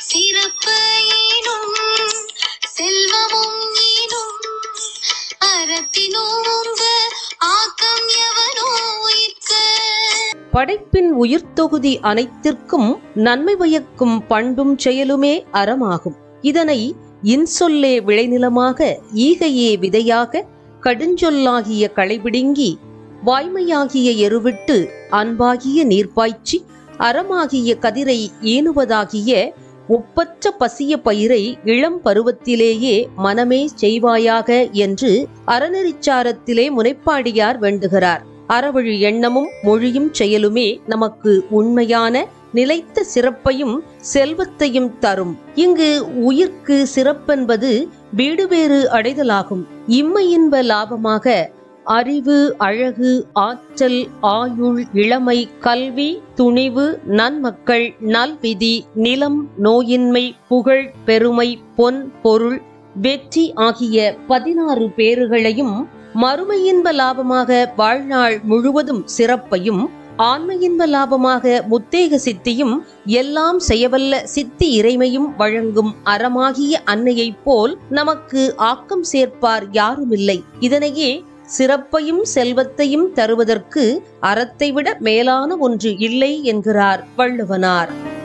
சிறப்பு ஈனும் செல்வமும் ஈனும் அறத்தினோங்கு ஆக்கம் எவனோ ஈர்க்க. படைப்பின் உயிர்த்தொகுதி அனைத்திற்கும் நன்மை பயக்கும் பண்பும் செயலுமே அறமாகும். இதனை இன்சொல்லே விளைநிலமாக, ஈகையே விதையாக, கடுஞ்சொல்லாகிய களைபிடுங்கி, வாய்மையாகிய எருவிட்டு, அன்பாகிய நீர்ப்பாய்ச்சி, அறமாகிய கதிரை ஈனுவதாகிய ஒப்பற்ற பசிய பயிரை இளம் பருவத்திலேயே மனமே செய்வாயாக என்று அறநெறிச்சாரத்திலே முனைப்பாடியார் வேண்டுகிறார். அறவழி எண்ணமும் மொழியும் செயலுமே நமக்கு உண்மையான நிலைத்த சிறப்பையும் செல்வத்தையும் தரும். இங்கு உயிர்க்கு சிறப்பென்பது வீடு வேறு அடைதலாகும். இம்மை இன்ப லாபமாக அறிவு, அழகு, ஆற்றல், ஆயுள், இளமை, கல்வி, துணிவு, நன்மக்கள், நல்விதி, நிலம், நோயின்மை, புகழ், பெருமை, பொன், பொருள், வெற்றி ஆகிய 16 பேறுகளையும், மறுமையின்ப லாபமாக வாழ்நாள் முழுவதும் சிறப்பையும், ஆன்மையின்ப லாபமாக முத்தேக சித்தியும், எல்லாம் செய்யவல்ல சித்தி இறைமையும் வழங்கும் அறமாகிய அன்னையைப் போல் நமக்கு ஆக்கம் சேர்ப்பார் யாருமில்லை. இதனையே சிறப்பையும் செல்வத்தையும் தருவதற்கு அறத்தை விட மேலான ஒன்று இல்லை என்கிறார் வள்ளுவனார்.